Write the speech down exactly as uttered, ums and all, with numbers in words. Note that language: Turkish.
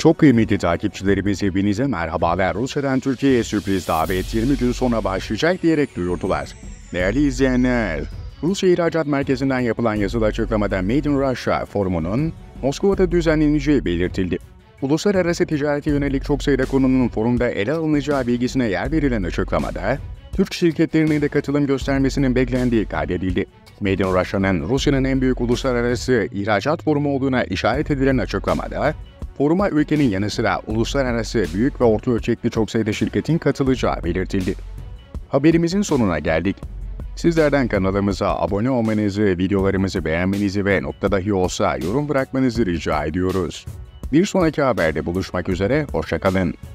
Çok kıymetli takipçilerimiz hepinize merhabalar. Rusya'dan Türkiye'ye sürpriz davet yirmi gün sonra başlayacak diyerek duyurdular. Değerli izleyenler, Rusya İhracat Merkezi'nden yapılan yazılı açıklamada Made in Russia forumunun Moskova'da düzenleneceği belirtildi. Uluslararası ticarete yönelik çok sayıda konunun forumda ele alınacağı bilgisine yer verilen açıklamada, Türk şirketlerinin de katılım göstermesinin beklendiği kaydedildi. Made in Russia'nın Rusya'nın en büyük uluslararası ihracat forumu olduğuna işaret edilen açıklamada, foruma ülkenin yanı sıra uluslararası büyük ve orta ölçekli çok sayıda şirketin katılacağı belirtildi. Haberimizin sonuna geldik. Sizlerden kanalımıza abone olmanızı, videolarımızı beğenmenizi ve nokta dahi olsa yorum bırakmanızı rica ediyoruz. Bir sonraki haberde buluşmak üzere, hoşça kalın.